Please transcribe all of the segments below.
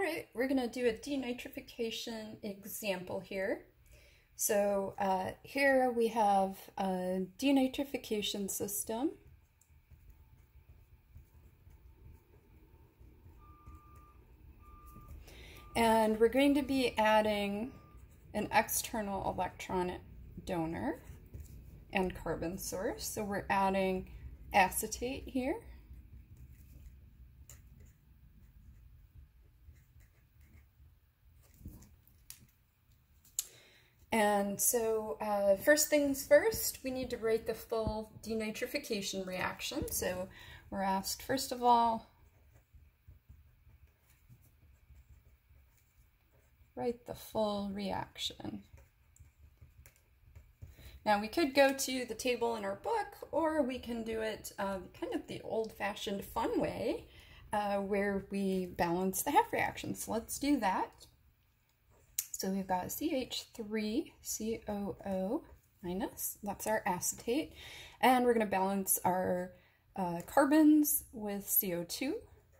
right, we're going to do a denitrification example here. So here we have a denitrification system. And we're going to be adding an external electron donor and carbon source. So we're adding acetate here. And so first things first, we need to write the full denitrification reaction. So we're asked, first of all, write the full reaction. Now we could go to the table in our book, or we can do it kind of the old-fashioned fun way, where we balance the half reactions. So let's do that. So we've got CH3COO minus, that's our acetate, and we're going to balance our carbons with CO2.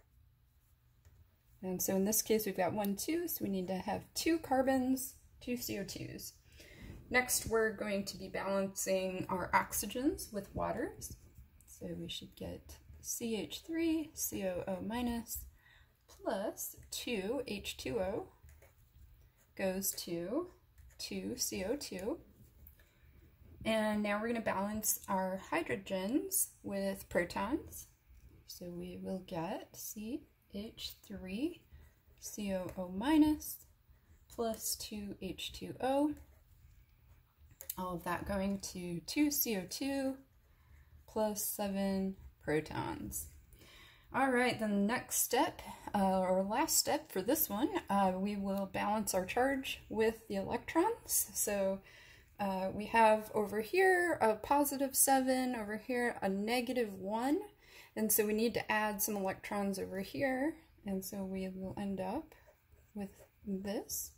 And so in this case we've got 1, 2, so we need to have 2 carbons, 2 CO2s. Next we're going to be balancing our oxygens with waters. So we should get CH3COO minus plus 2 H2O goes to 2 CO2. And now we're going to balance our hydrogens with protons. So we will get CH3COO minus plus 2 H2O. All of that going to 2 CO2 plus 7 protons. All right, the next step, or last step for this one, we will balance our charge with the electrons. So we have over here a +7, over here a -1, and so we need to add some electrons over here, and so we will end up with this.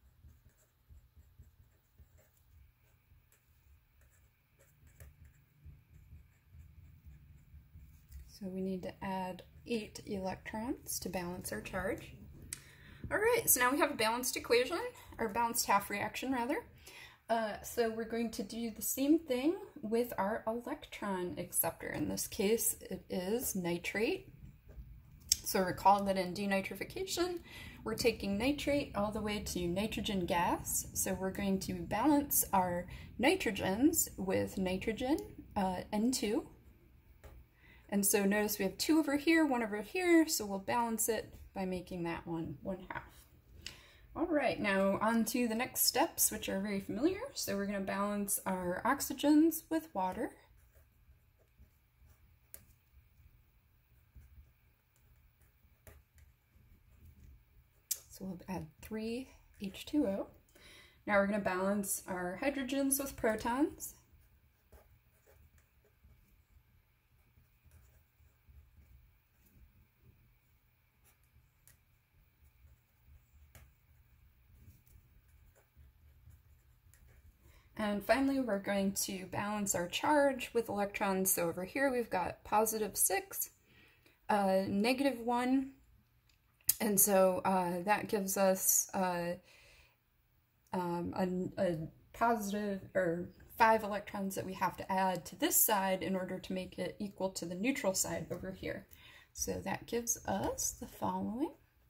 So we need to add 8 electrons to balance our charge. All right, so now we have a balanced equation, or balanced half reaction rather. So we're going to do the same thing with our electron acceptor. In this case, it is nitrate. So recall that in denitrification, we're taking nitrate all the way to nitrogen gas. So we're going to balance our nitrogens with nitrogen, N2. And so notice we have 2 over here, 1 over here, so we'll balance it by making that one 1/2. All right, now on to the next steps, which are very familiar. So we're going to balance our oxygens with water. So we'll add 3 H2O. Now we're going to balance our hydrogens with protons. And finally, we're going to balance our charge with electrons. So over here, we've got +6, -1, and so that gives us a positive, or 5 electrons that we have to add to this side in order to make it equal to the neutral side over here. So that gives us the following.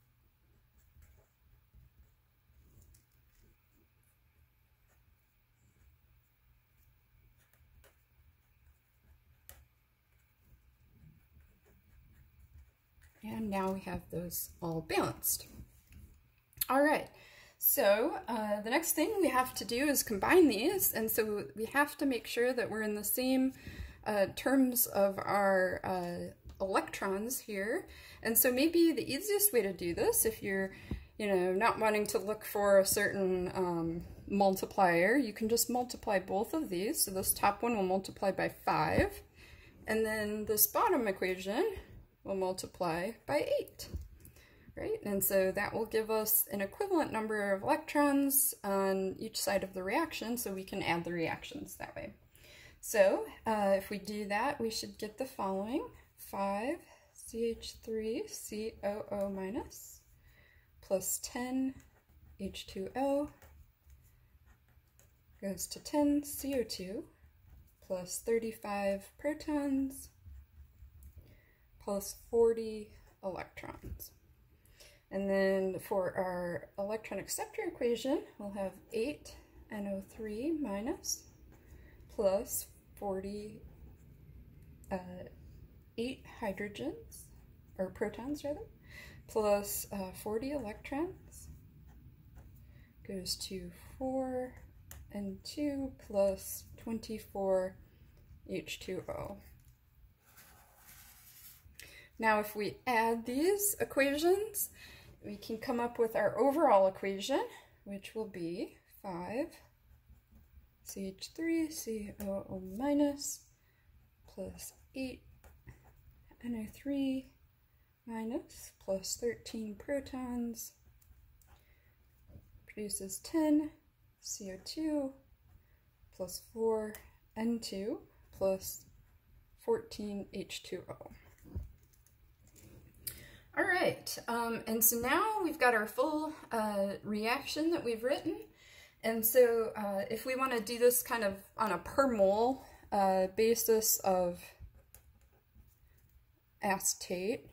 And now we have those all balanced. All right, so the next thing we have to do is combine these, and so we have to make sure that we're in the same terms of our electrons here. And so maybe the easiest way to do this, if you're not wanting to look for a certain multiplier, you can just multiply both of these. So this top one will multiply by 5, and then this bottom equation will multiply by 8, right? And so that will give us an equivalent number of electrons on each side of the reaction, so we can add the reactions that way. So if we do that, we should get the following: 5 CH3COO minus plus 10 H2O goes to 10 CO2 plus 35 protons plus 40 electrons. And then for our electron acceptor equation, we'll have 8 NO3 minus plus 8 hydrogens, or protons rather, plus 40 electrons goes to 4 N2 plus 24 H2O. Now if we add these equations, we can come up with our overall equation, which will be 5 CH3 COO minus plus 8 NO3 minus plus 13 protons produces 10 CO2 plus 4 N2 plus 14 H2O. All right, and so now we've got our full reaction that we've written. And so if we want to do this kind of on a per mole basis of acetate,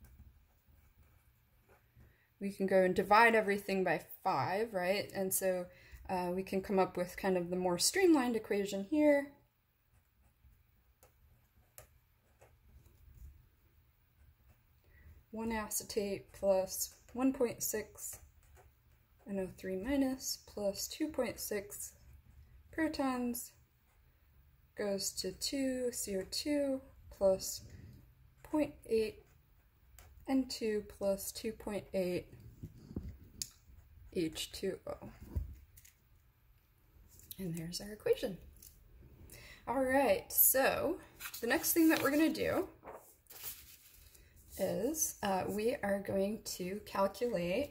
we can go and divide everything by 5, right? And so we can come up with kind of the more streamlined equation here. One acetate plus 1.6 NO3 minus plus 2.6 protons goes to 2 CO2 plus 0.8 N2 plus 2.8 H2O. And there's our equation. All right, so the next thing that we're going to do is we are going to calculate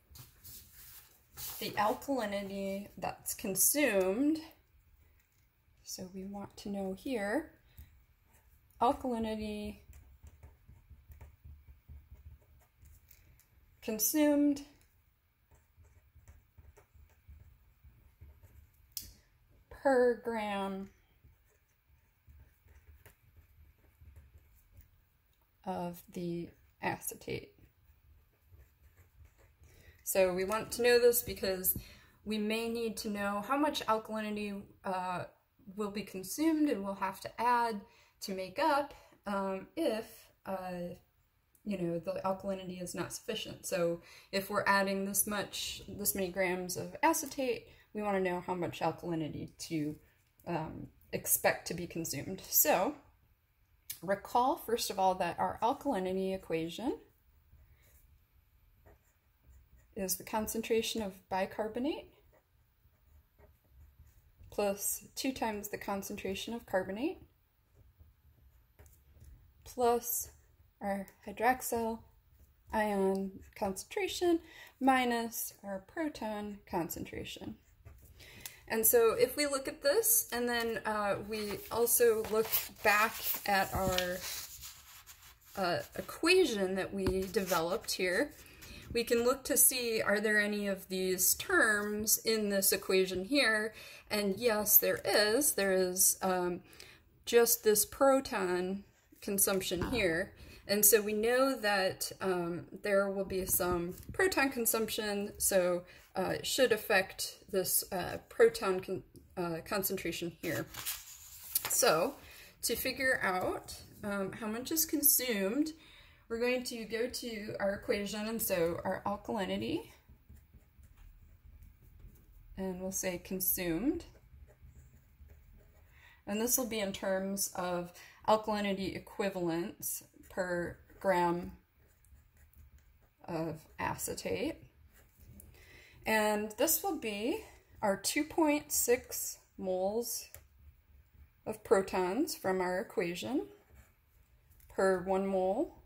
the alkalinity that's consumed. So we want to know here, alkalinity consumed per gram of the acetate. So we want to know this because we may need to know how much alkalinity will be consumed and we'll have to add to make up if you know, the alkalinity is not sufficient. So if we're adding this many grams of acetate, we want to know how much alkalinity to expect to be consumed. So recall, first of all, that our alkalinity equation is the concentration of bicarbonate plus 2 times the concentration of carbonate plus our hydroxyl ion concentration minus our proton concentration. And so if we look at this, and then we also look back at our equation that we developed here, we can look to see, are there any of these terms in this equation here? And yes, there is. There is just this proton consumption here. And so we know that there will be some proton consumption, so it should affect this proton concentration here. So to figure out how much is consumed, we're going to go to our equation, and so our alkalinity, and we'll say consumed. And this will be in terms of alkalinity equivalents per gram of acetate. And this will be our 2.6 moles of protons from our equation per 1 mole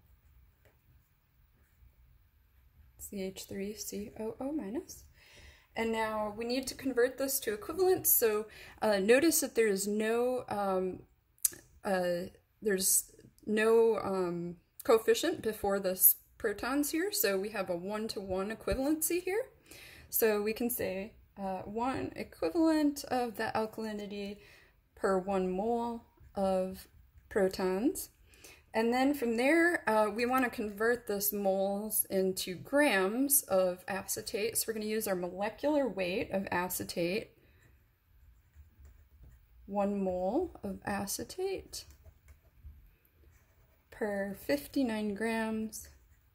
CH3COO minus. And now we need to convert this to equivalents. So notice that there's no coefficient before this protons here, so we have a 1-to-1 equivalency here. So we can say 1 equivalent of the alkalinity per 1 mole of protons. And then from there, we want to convert this moles into grams of acetate. So we're going to use our molecular weight of acetate. 1 mole of acetate per 59 grams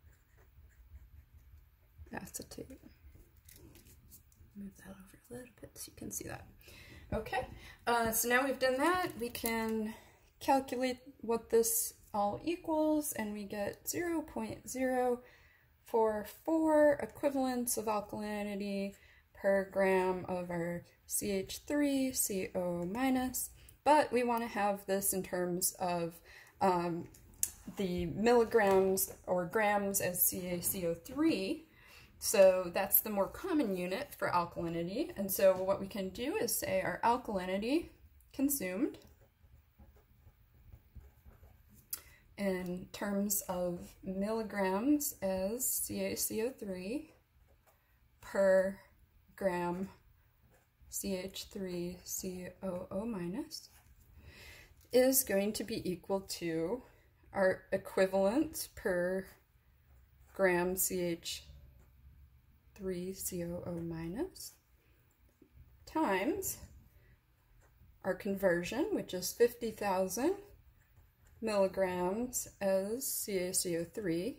acetate. Move that over a little bit so you can see that. Okay, so now we've done that, we can calculate what this all equals, and we get 0.044 equivalents of alkalinity per gram of our CH3CO-, but we want to have this in terms of the milligrams or grams as CaCO3. So that's the more common unit for alkalinity. And so what we can do is say our alkalinity consumed in terms of milligrams as CaCO3 per gram CH3COO- is going to be equal to our equivalent per gram CH3COO- times our conversion, which is 50,000 milligrams as CaCO3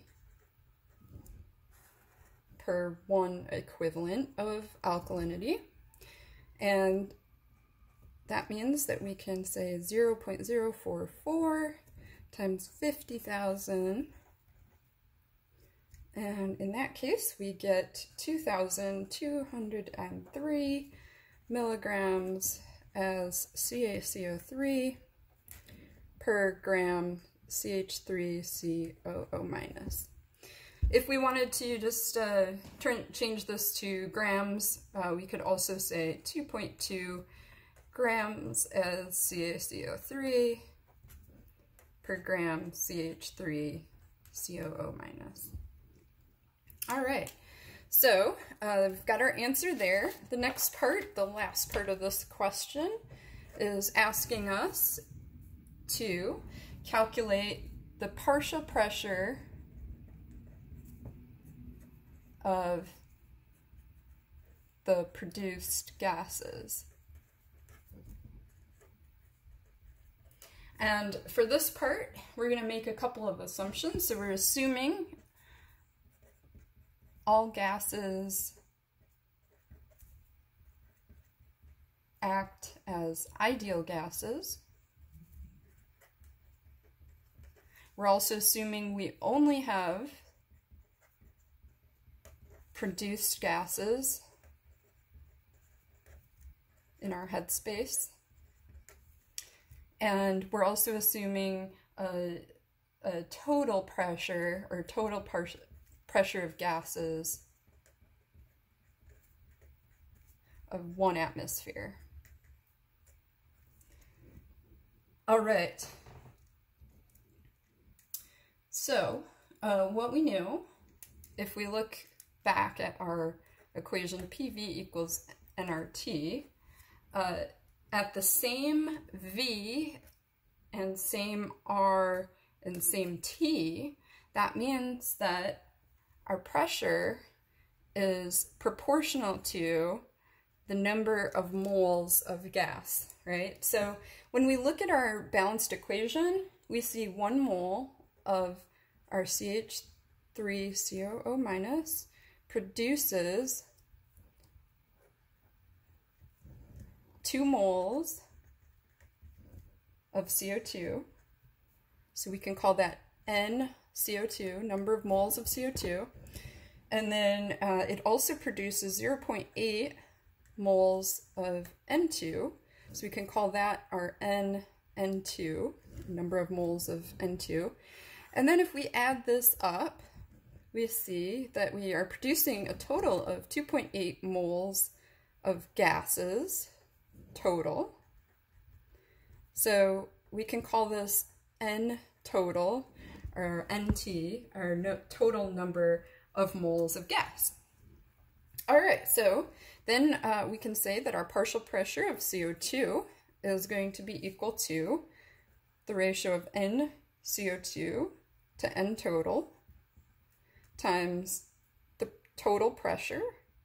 per 1 equivalent of alkalinity. And that means that we can say 0.044 times 50,000, and in that case we get 2,203 milligrams as CaCO3 per gram CH3COO-. If we wanted to just change this to grams, we could also say 2.2 grams as CaCO3 per gram CH3COO-. All right, so we've got our answer there. The next part, the last part of this question, is asking us to calculate the partial pressure of the produced gases. And for this part, we're going to make a couple of assumptions. So we're assuming all gases act as ideal gases. We're also assuming we only have produced gases in our headspace. And we're also assuming a total pressure or total pressure of gases of 1 atmosphere. All right. So what we know, if we look back at our equation PV equals nRT, at the same V and same R and same T, that means that our pressure is proportional to the number of moles of gas, right? So when we look at our balanced equation, we see 1 mole of our CH3COO- produces 2 moles of CO2. So we can call that NCO2, number of moles of CO2. And then it also produces 0.8 moles of N2. So we can call that our NN2, number of moles of N2. And then if we add this up, we see that we are producing a total of 2.8 moles of gases total. So we can call this N total, our NT, our total number of moles of gas. All right, so then we can say that our partial pressure of CO2 is going to be equal to the ratio of N CO2 to N total times the total pressure,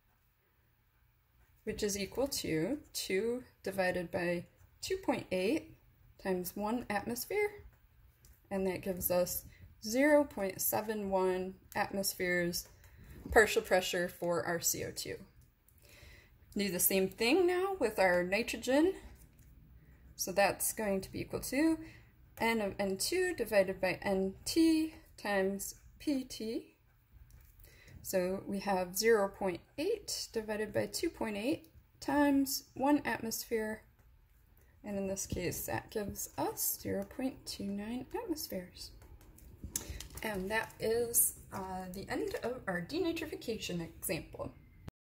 which is equal to 2 divided by 2.8 times 1 atmosphere, and that gives us 0.71 atmospheres partial pressure for our CO2. Do the same thing now with our nitrogen. So that's going to be equal to N of N2 divided by NT times PT. So we have 0.8 divided by 2.8 times 1 atmosphere, and in this case that gives us 0.29 atmospheres. And that is the end of our denitrification example.